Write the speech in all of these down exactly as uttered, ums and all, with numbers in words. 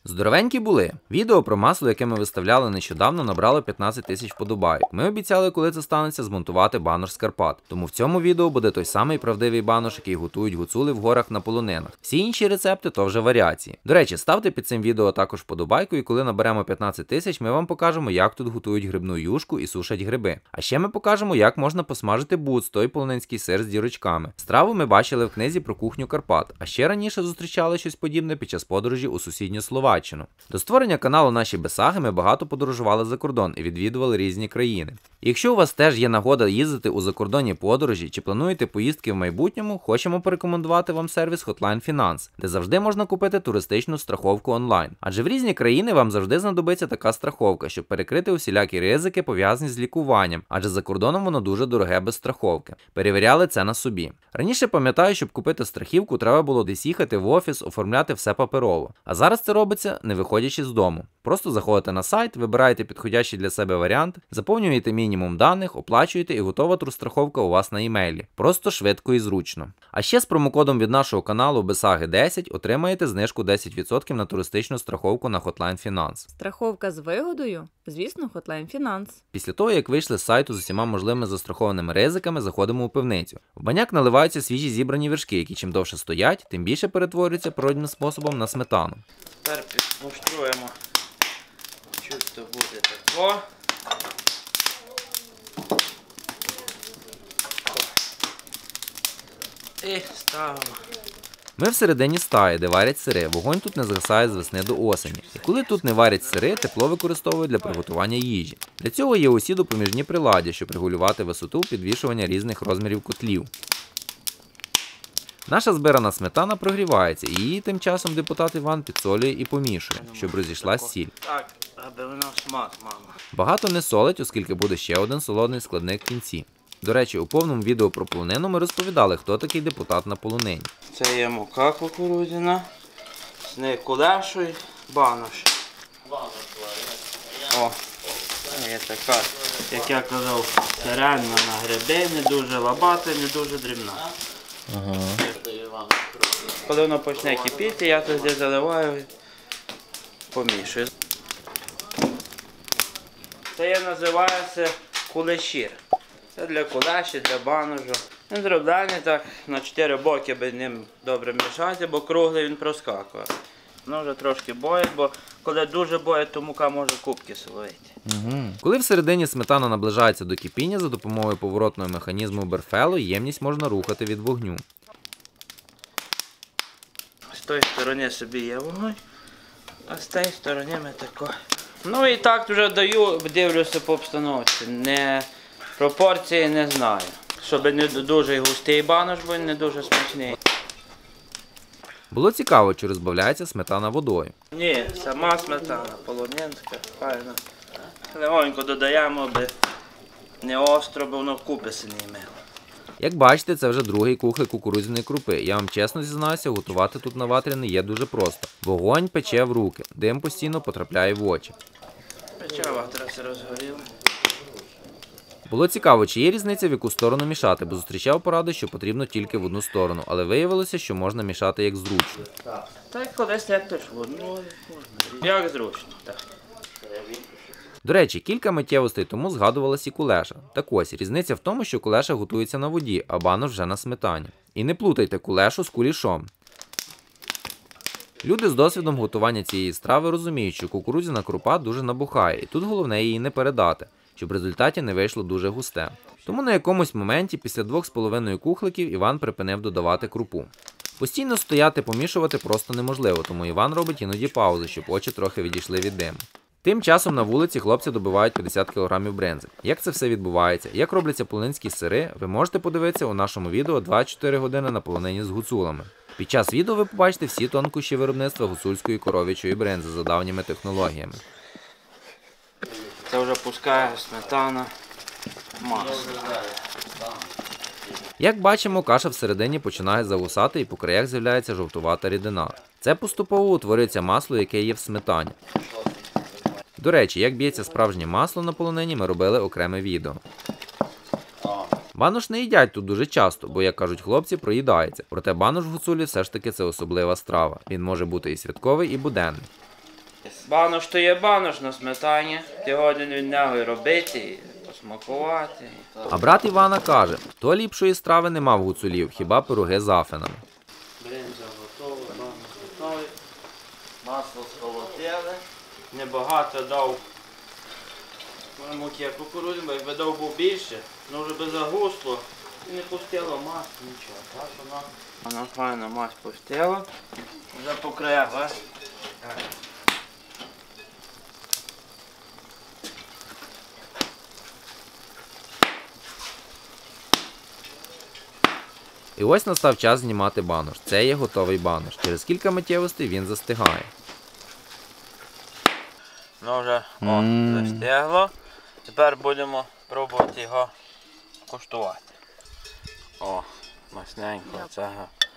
Здоровенькі були. Відео про масло, яке ми виставляли нещодавно, набрало п'ятнадцять тисяч вподобайок. Ми обіцяли, коли це станеться, змонтувати банош з Карпат. Тому в цьому відео буде той самий правдивий банош, який готують гуцули в горах на полонинах. Всі інші рецепти то вже варіації. До речі, ставте під цим відео також вподобайку, і коли наберемо п'ятнадцять тисяч, ми вам покажемо, як тут готують грибну юшку і сушать гриби. А ще ми покажемо, як можна посмажити буц, той полонинський сир з дірочками. Страву ми бачили в книзі про кухню Карпат, а ще раніше зустрічали щось подібне під час подорожі у сусідню Словаччину. До створення каналу «Наші Бесаги» ми багато подорожували за кордон і відвідували різні країни. І якщо у вас теж є нагода їздити у закордонні подорожі чи плануєте поїздки в майбутньому, хочемо порекомендувати вам сервіс Hotline Finance, де завжди можна купити туристичну страховку онлайн. Адже в різні країни вам завжди знадобиться така страховка, щоб перекрити усілякі ризики, пов'язані з лікуванням, адже за кордоном воно дуже дороге без страховки. Перевіряли це на собі. Раніше, пам'ятаю, щоб купити страхівку, треба було десь їхати в офіс, оформляти все паперово. А зараз це робиться не виходячи з дому. Просто заходите на сайт, вибираєте підходящий для себе варіант, заповнюєте мінімум даних, оплачуєте і готова турстраховка у вас на імейлі. Просто швидко і зручно. А ще з промокодом від нашого каналу Бесаги десять отримаєте знижку десять відсотків на туристичну страховку на Hotline Finance. Страховка з вигодою? Звісно, Hotline Finance. Після того, як вийшли з сайту з усіма можливими застрахованими ризиками, заходимо у пивницю. В баняк наливаються свіжі зібрані вершки, які чим довше стоять, тим більше перетворюються природним способом на сметану. Тепер підмуштруємо, чуть то буде тако. І ставимо. Ми всередині стаї, де варять сири. Вогонь тут не згасає з весни до осені. І коли тут не варять сири, тепло використовують для приготування їжі. Для цього є усі допоміжні приладдя, щоб регулювати висоту підвішування різних розмірів котлів. Наша збирана сметана прогрівається, і її тим часом депутат Іван підсолює і помішує, щоб розійшлась сіль. Так, аби воно смак мало. Багато не солить, оскільки буде ще один солодний складник в кінці. До речі, у повному відео про полонину ми розповідали, хто такий депутат на полонині. Це є мука кукурудзяна, з нею кулешу і банош. О, є така, як я казав, сирена на гриби, не дуже лабата, не дуже дрібна. Ага. Коли воно почне кипіти, я тоді заливаю і помішую. Це я називається кулешір. Це для кулеші, для баножу. Він зроблений так на чотири боки, аби ним добре мішати, бо круглий він проскакує. Воно вже трошки боїть, бо коли дуже боїть, то мука може кубки солити. Угу. Коли всередині сметана наближається до кипіння, за допомогою поворотного механізму Берфело ємність можна рухати від вогню. З тої сторони собі є вогонь, а з тієї сторони ми тако. Ну і так вже даю, дивлюся по обстановці. Не, пропорції не знаю. Щоб не дуже густий банош, бо він не дуже смачний. Було цікаво, чи розбавляється сметана водою. Ні, сама сметана, полонинська, файна. Легонько додаємо, аби не остро, бо воно вкупи не мило. Як бачите, це вже другий кухлик кукурудзяної крупи. Я вам чесно зізнаюся, готувати тут на ватрі не є дуже просто. Вогонь пече в руки, дим постійно потрапляє в очі. Пече, ватра все розгоріла. Було цікаво, чи є різниця, в яку сторону мішати, бо зустрічав поради, що потрібно тільки в одну сторону, але виявилося, що можна мішати як зручно. Так, колись як теж в одну, як зручно, так. До речі, кілька миттєвостей тому згадувалась і кулеша. Так ось, різниця в тому, що кулеша готується на воді, а банош вже на сметані. І не плутайте кулешу з кулішом. Люди з досвідом готування цієї страви розуміють, що кукурудзяна крупа дуже набухає, і тут головне її не передати, щоб в результаті не вийшло дуже густе. Тому на якомусь моменті після двох з половиною кухликів Іван припинив додавати крупу. Постійно стояти помішувати просто неможливо, тому Іван робить іноді паузи, щоб очі трохи відійшли від диму. Тим часом на вулиці хлопці добивають п'ятдесят кілограмів брензи. Як це все відбувається, як робляться полонинські сири, ви можете подивитися у нашому відео двадцять чотири години на полонині з гуцулами. Під час відео ви побачите всі тонкощі виробництва гуцульської коров'ячої брензи за давніми технологіями. Це вже пускає сметана, масло. Як бачимо, каша всередині починає загусати і по краях з'являється жовтувата рідина. Це поступово утворюється масло, яке є в сметані. До речі, як б'ється справжнє масло на полонині, ми робили окреме відео. Банош не їдять тут дуже часто, бо, як кажуть хлопці, проїдається. Проте банош в гуцулі все ж таки це особлива страва. Він може бути і святковий, і буденний. Банош то є банош на сметані. Ти годин від нього і робити, і посмакувати. А брат Івана каже, хто ліпшої страви не мав гуцулів, хіба пироги з афинами. Бринза готова, банош готовий. Масло сколотили. Небагато дав муки кукурудзи, бо якби дав був більше, воно вже би загусло і не пустило масло, нічого. Так воно. Воно файно мать пустило. Вже по краях, а? І ось настав час знімати банош. Це є готовий банош. Через кілька миттєвостей він застигає. Воно вже о, застигло. Тепер будемо пробувати його куштувати. О, масненько, це.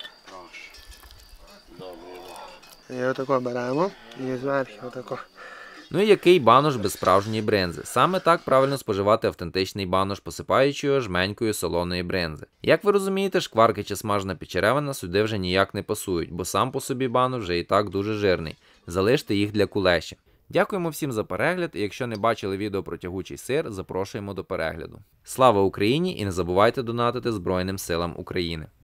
І отако беремо і зверху отако. Ну і який банош без справжньої бринзи? Саме так правильно споживати автентичний банош, посипаючи його жменькою солоної бринзи. Як ви розумієте, шкварки чи смажена печеревина сюди вже ніяк не пасують, бо сам по собі банош вже і так дуже жирний. Залиште їх для кулеші. Дякуємо всім за перегляд, і якщо не бачили відео про тягучий сир, запрошуємо до перегляду. Слава Україні і не забувайте донатити Збройним силам України!